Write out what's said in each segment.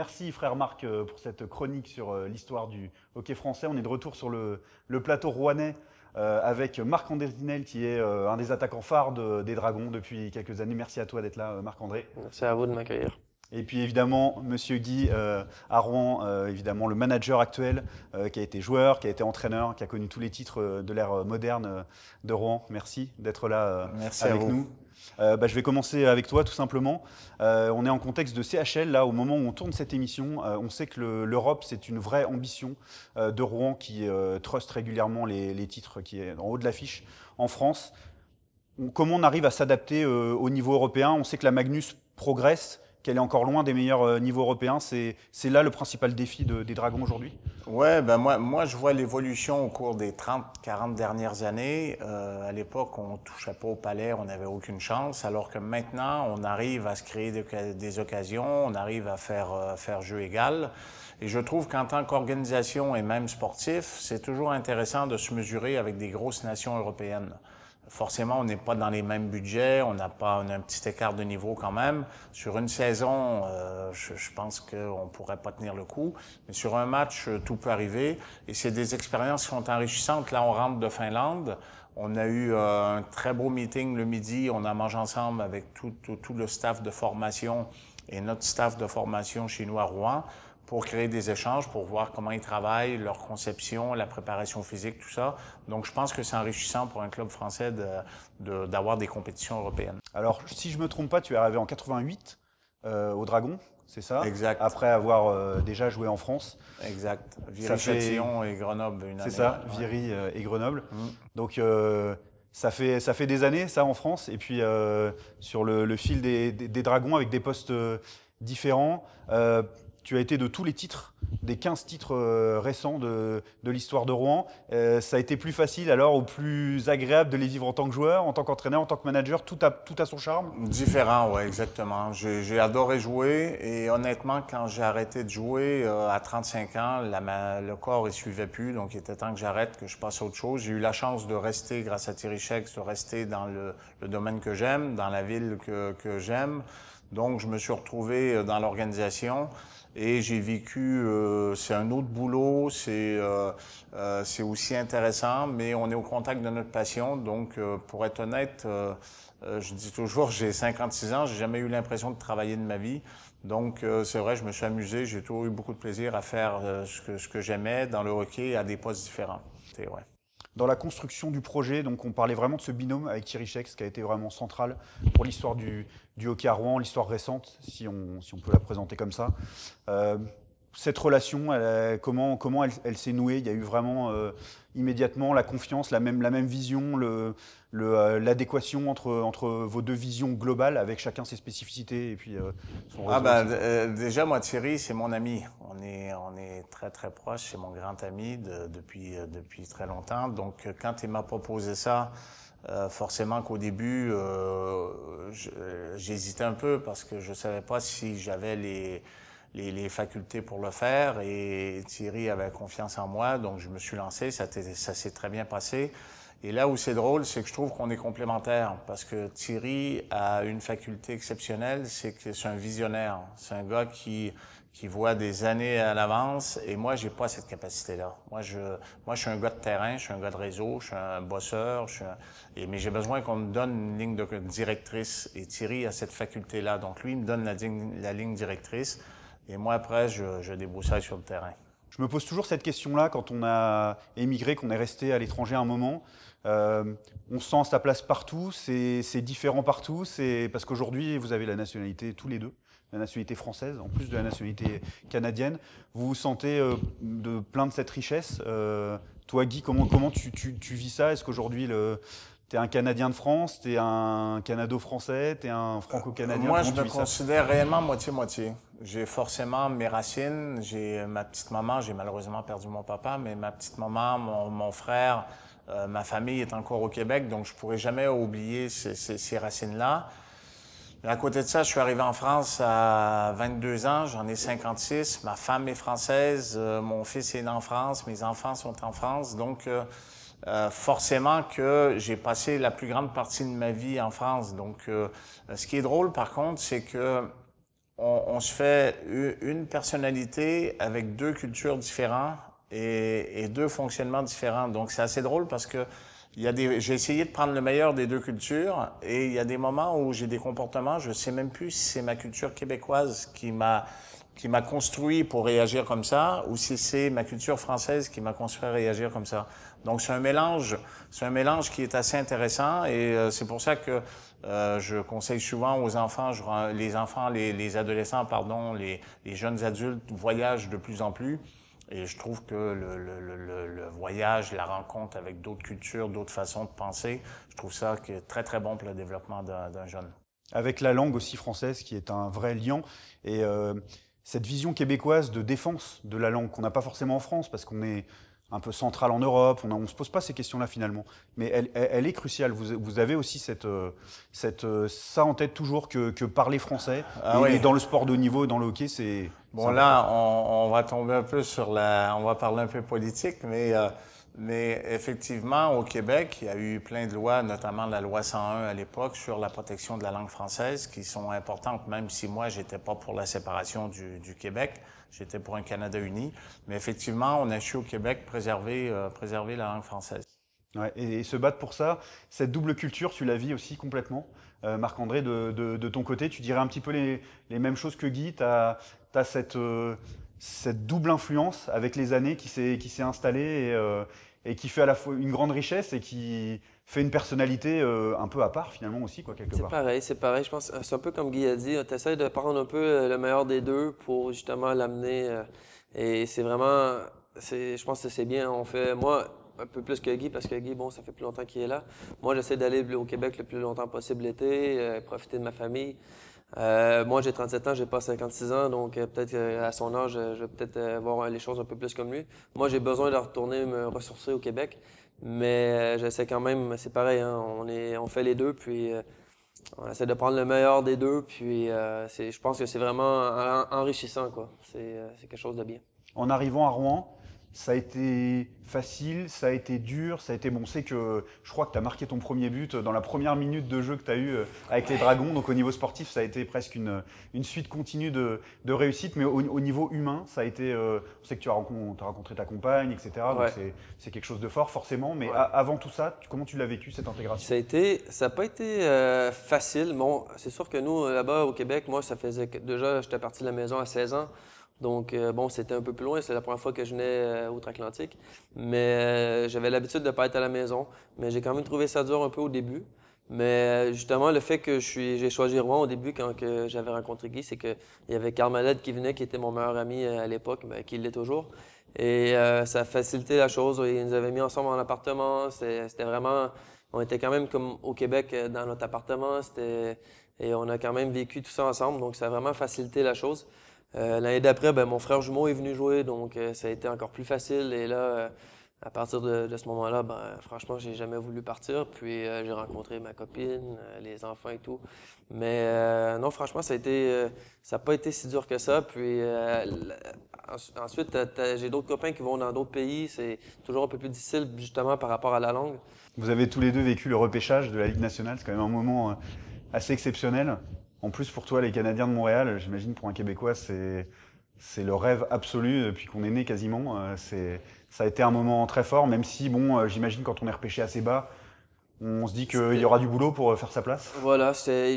merci frère Marc pour cette chronique sur l'histoire du hockey français. On est de retour sur le plateau rouennais avec Marc Andrinel qui est un des attaquants phares des Dragons depuis quelques années. Merci à toi d'être là Marc-André. C'est à vous de m'accueillir. Et puis évidemment, Monsieur Guy à Rouen, évidemment le manager actuel, qui a été joueur, qui a été entraîneur, qui a connu tous les titres de l'ère moderne de Rouen. Merci d'être là Merci avec à vous. nous. Je vais commencer avec toi tout simplement. On est en contexte de CHL, là au moment où on tourne cette émission. On sait que l'Europe c'est une vraie ambition de Rouen qui truste régulièrement les titres qui est en haut de l'affiche en France. Comment on arrive à s'adapter au niveau européen? On sait que la Magnus progresse, qu'elle est encore loin des meilleurs niveaux européens. C'est là le principal défi des Dragons aujourd'hui? Ouais, ben moi, je vois l'évolution au cours des 30-40 dernières années. À l'époque, on ne touchait pas au palais, on n'avait aucune chance, alors que maintenant, on arrive à se créer des occasions, on arrive à faire jeu égal. Et je trouve qu'en tant qu'organisation et même sportif, c'est toujours intéressant de se mesurer avec des grosses nations européennes. Forcément, on n'est pas dans les mêmes budgets, on a un petit écart de niveau quand même. Sur une saison, je pense qu'on ne pourrait pas tenir le coup. Mais sur un match, tout peut arriver. Et c'est des expériences qui sont enrichissantes. Là, on rentre de Finlande. On a eu un très beau meeting le midi. On a mangé ensemble avec tout le staff de formation et notre staff de formation chez nous à Rouen, pour créer des échanges, pour voir comment ils travaillent, leur conception, la préparation physique, tout ça. Donc, je pense que c'est enrichissant pour un club français d'avoir des compétitions européennes. Alors, si je ne me trompe pas, tu es arrivé en 88 au Dragon, c'est ça? Exact. Après avoir déjà joué en France. Exact. Viry-Châtillon et Grenoble, une année. C'est ça, ouais. Viry et Grenoble. Donc, ça fait des années, ça, en France. Et puis, sur le fil des Dragons, avec des postes différents, tu as été de tous les titres, des 15 titres récents de l'histoire de Rouen. Ça a été plus facile alors ou plus agréable de les vivre en tant que joueur, en tant qu'entraîneur, en tant que manager? Tout a son charme? Différent, oui, exactement. J'ai adoré jouer et honnêtement, quand j'ai arrêté de jouer à 35 ans, le corps ne suivait plus, donc il était temps que j'arrête, que je passe à autre chose. J'ai eu la chance de rester, grâce à Thierry Schex, de rester dans le domaine que j'aime, dans la ville que j'aime. Donc, je me suis retrouvé dans l'organisation. Et j'ai vécu, c'est un autre boulot, c'est aussi intéressant, mais on est au contact de notre passion. Donc, pour être honnête, je dis toujours, j'ai 56 ans, j'ai jamais eu l'impression de travailler de ma vie. Donc, c'est vrai, je me suis amusé, j'ai toujours eu beaucoup de plaisir à faire ce que j'aimais dans le hockey à des postes différents. Ouais. Dans la construction du projet, donc on parlait vraiment de ce binôme avec Thierry Schex qui a été vraiment central pour l'histoire du hockey à Rouen, l'histoire récente, si on peut la présenter comme ça. Cette relation, comment elle s'est nouée? Il y a eu vraiment immédiatement la confiance, la même vision, l'adéquation entre vos deux visions globales avec chacun ses spécificités et puis son réseau. Déjà, moi, Thierry, c'est mon ami. On est très, très proches. C'est mon grand ami depuis très longtemps. Donc, quand il m'a proposé ça, forcément qu'au début, j'hésitais un peu parce que je savais pas si j'avais les facultés pour le faire et Thierry avait confiance en moi, donc je me suis lancé, ça s'est très bien passé. Et là où c'est drôle, c'est que je trouve qu'on est complémentaires parce que Thierry a une faculté exceptionnelle, c'est que c'est un visionnaire. C'est un gars qui voit des années à l'avance et moi, j'ai pas cette capacité-là. Moi, je suis un gars de terrain, je suis un gars de réseau, je suis un bosseur, mais j'ai besoin qu'on me donne une ligne de directrice et Thierry a cette faculté-là. Donc lui, il me donne la ligne directrice. Et moi, après, je débroussaille sur le terrain. Je me pose toujours cette question-là quand on a émigré, qu'on est resté à l'étranger un moment. On sent sa place partout, c'est différent partout. C'est parce qu'aujourd'hui, vous avez la nationalité tous les deux, la nationalité française, en plus de la nationalité canadienne. Vous vous sentez plein de cette richesse. Toi, Guy, comment tu vis ça? Est-ce qu'aujourd'hui, t'es un Canadien de France, t'es un Canado-français, t'es un Franco-Canadien? Moi, je me considère réellement moitié-moitié. J'ai forcément mes racines. J'ai ma petite maman, j'ai malheureusement perdu mon papa, mais ma petite maman, mon frère, ma famille est encore au Québec, donc je pourrai jamais oublier ces racines-là. Mais à côté de ça, je suis arrivé en France à 22 ans, j'en ai 56. Ma femme est française, mon fils est né en France, mes enfants sont en France, donc forcément que j'ai passé la plus grande partie de ma vie en France. Donc, ce qui est drôle, par contre, c'est que on se fait une personnalité avec deux cultures différentes et deux fonctionnements différents. Donc, c'est assez drôle parce que j'ai essayé de prendre le meilleur des deux cultures et il y a des moments où j'ai des comportements, je sais même plus si c'est ma culture québécoise qui m'a construit pour réagir comme ça ou si c'est ma culture française qui m'a construit à réagir comme ça. Donc c'est un mélange qui est assez intéressant et c'est pour ça que je conseille souvent aux enfants, les adolescents, pardon, les jeunes adultes voyagent de plus en plus. Et je trouve que le voyage, la rencontre avec d'autres cultures, d'autres façons de penser, je trouve ça qui est très, très bon pour le développement d'un jeune. Avec la langue aussi française, qui est un vrai liant. Et cette vision québécoise de défense de la langue qu'on n'a pas forcément en France, parce qu'on est un peu central en Europe, on ne se pose pas ces questions-là finalement. Mais elle est cruciale. Vous avez aussi ça en tête toujours que parler français. Ah Et oui. dans le sport de haut niveau, dans le hockey, c'est... Bon, là, on va tomber un peu on va parler un peu politique, mais effectivement, au Québec, il y a eu plein de lois, notamment la loi 101 à l'époque, sur la protection de la langue française, qui sont importantes, même si moi, j'étais pas pour la séparation du Québec. J'étais pour un Canada uni. Mais effectivement, on a su au Québec préserver la langue française. Ouais, et se battre pour ça, cette double culture, tu la vis aussi complètement. Marc-André, de ton côté, tu dirais un petit peu les mêmes choses que Guy. Tu as cette double influence avec les années qui s'est installée et qui fait à la fois une grande richesse et qui fait une personnalité un peu à part finalement aussi, quoi, quelque part. C'est pareil. Je pense c'est un peu comme Guy a dit. Tu essaies de prendre un peu le meilleur des deux pour justement l'amener. Et c'est vraiment, je pense que c'est bien. On fait, moi, un peu plus que Guy, parce que Guy, bon, ça fait plus longtemps qu'il est là. Moi, j'essaie d'aller au Québec le plus longtemps possible l'été, profiter de ma famille. Moi, j'ai 37 ans, j'ai pas 56 ans, donc peut-être qu'à son âge, je vais peut-être voir les choses un peu plus comme lui. Moi, j'ai besoin de retourner me ressourcer au Québec, mais j'essaie quand même, c'est pareil, hein, on fait les deux, puis on essaie de prendre le meilleur des deux, puis je pense que c'est vraiment enrichissant, quoi. C'est quelque chose de bien. En arrivant à Rouen, ça a été facile, ça a été dur, ça a été bon. C'est que je crois que tu as marqué ton premier but dans la première minute de jeu que tu as eu avec les Dragons. Donc au niveau sportif, ça a été presque une suite continue de réussite. Mais au niveau humain, ça a été. On sait que tu as rencontré ta compagne, etc. Ouais. Donc c'est quelque chose de fort, forcément. Mais Ouais. avant tout ça, comment tu l'as vécu, cette intégration? Ça n'a pas été facile. Bon, c'est sûr que nous, là-bas au Québec, moi, ça faisait déjà, j'étais parti de la maison à 16 ans. Donc, bon, c'était un peu plus loin. C'est la première fois que je venais outre-Atlantique. Mais j'avais l'habitude de ne pas être à la maison. Mais j'ai quand même trouvé ça dur un peu au début. Mais justement, le fait que j'ai choisi Rouen au début, quand que j'avais rencontré Guy, c'est qu'il y avait Karl Maled qui venait, qui était mon meilleur ami à l'époque, ben, qui l'est toujours. Et ça a facilité la chose. Ils nous avaient mis ensemble en appartement. C'était vraiment... On était quand même comme au Québec dans notre appartement. Et on a quand même vécu tout ça ensemble. Donc, ça a vraiment facilité la chose. L'année d'après, ben, mon frère jumeau est venu jouer, donc ça a été encore plus facile. Et là, à partir de ce moment-là, ben, franchement, j'ai jamais voulu partir. Puis j'ai rencontré ma copine, les enfants et tout. Mais non, franchement, ça n'a pas été si dur que ça. Puis ensuite, j'ai d'autres copains qui vont dans d'autres pays. C'est toujours un peu plus difficile, justement, par rapport à la langue. Vous avez tous les deux vécu le repêchage de la Ligue nationale. C'est quand même un moment assez exceptionnel. En plus, pour toi, les Canadiens de Montréal, j'imagine pour un Québécois, c'est le rêve absolu depuis qu'on est né quasiment. Ça a été un moment très fort, même si, bon, j'imagine quand on est repêché assez bas, on se dit qu'il y aura du boulot pour faire sa place. Voilà,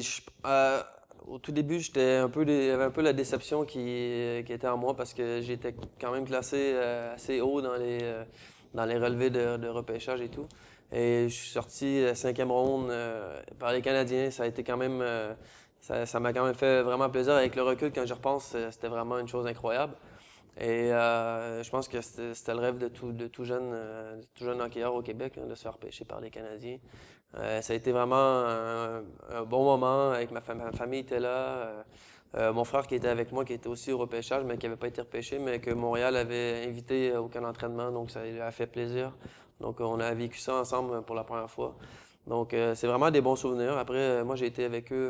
au tout début, il y avait un peu la déception qui était en moi parce que j'étais quand même classé assez haut dans les relevés de repêchage et tout. Et je suis sorti 5e ronde par les Canadiens. Ça a été quand même, ça m'a quand même fait vraiment plaisir. Avec le recul, quand j'y repense, c'était vraiment une chose incroyable. Et je pense que c'était le rêve de tout jeune hockeyeur au Québec, hein, de se faire repêcher par les Canadiens. Ça a été vraiment un bon moment. Avec ma famille était là. Mon frère qui était avec moi, qui était aussi au repêchage, mais qui n'avait pas été repêché, mais que Montréal avait invité au camp d'entraînement, donc ça lui a fait plaisir. Donc on a vécu ça ensemble pour la première fois. Donc c'est vraiment des bons souvenirs. Après, moi j'ai été avec eux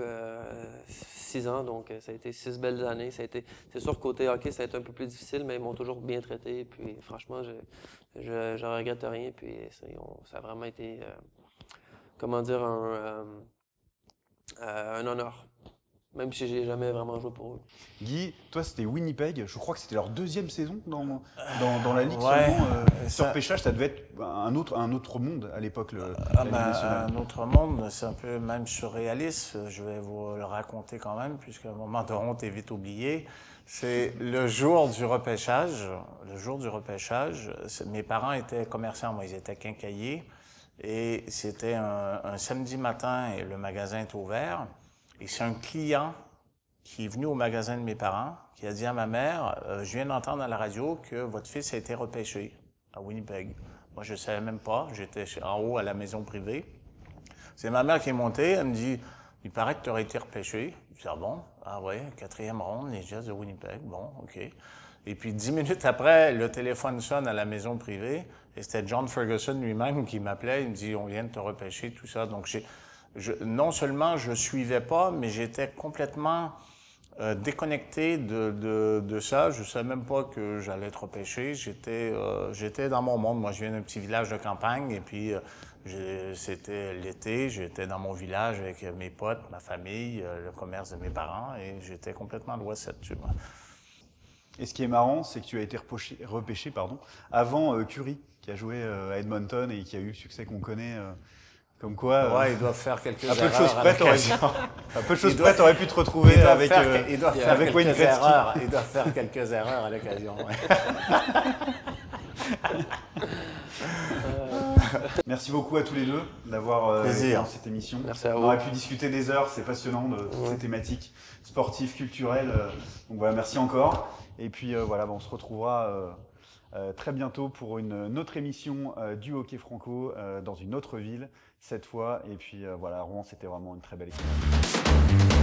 6 ans, donc ça a été 6 belles années. C'est sûr que côté hockey, ça a été un peu plus difficile, mais ils m'ont toujours bien traité. Puis franchement, je regrette rien. Puis ça a vraiment été, comment dire, un honneur. même si j'ai jamais vraiment joué pour eux. Guy, toi, c'était Winnipeg. Je crois que c'était leur 2e saison dans la Ligue Ouais, seulement. ça- Sur repêchage, ça devait être un autre monde à l'époque, la Ligue Ben, nationale. un autre monde, c'est un peu même surréaliste. Je vais vous le raconter quand même, puisqu'un moment de honte est vite oublié. C'est le jour du repêchage. Le jour du repêchage, mes parents étaient commerçants, moi, ils étaient quincailliers. Et c'était un samedi matin et le magasin est ouvert. Et c'est un client qui est venu au magasin de mes parents, qui a dit à ma mère, je viens d'entendre à la radio que votre fils a été repêché à Winnipeg. Moi, je ne savais même pas. J'étais en haut à la maison privée. C'est ma mère qui est montée. Elle me dit, il paraît que tu aurais été repêché. Je dis, ah bon? Ah ouais, 4e ronde, les Jets de Winnipeg. Bon, OK. Et puis 10 minutes après, le téléphone sonne à la maison privée. Et c'était John Ferguson lui-même qui m'appelait. Il me dit, on vient de te repêcher, tout ça. Donc, non seulement je suivais pas, mais j'étais complètement déconnecté de ça. Je savais même pas que j'allais être repêché. J'étais dans mon monde. Moi, je viens d'un petit village de campagne et puis c'était l'été. J'étais dans mon village avec mes potes, ma famille, le commerce de mes parents et j'étais complètement loin là-dessus. Et ce qui est marrant, c'est que tu as été repêché avant Curry, qui a joué à Edmonton et qui a eu le succès qu'on connaît. Comme quoi, ouais, ils doivent faire quelques un peu de erreurs choses à près, t'aurais pu te retrouver avec Wayne Gretzky. Ils doivent faire quelques erreurs à l'occasion. Ouais. Merci beaucoup à tous les deux d'avoir été dans cette émission. Merci à On vous. aurait pu discuter des heures, c'est passionnant de toutes ces thématiques sportives, culturelles. Donc voilà, merci encore. Et puis voilà, on se retrouvera très bientôt pour une autre émission du hockey franco dans une autre ville cette fois. Et puis voilà, Rouen, c'était vraiment une très belle expérience.